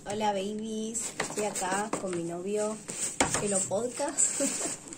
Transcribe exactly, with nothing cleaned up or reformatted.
Hola babies, estoy acá con mi novio Hello Podcast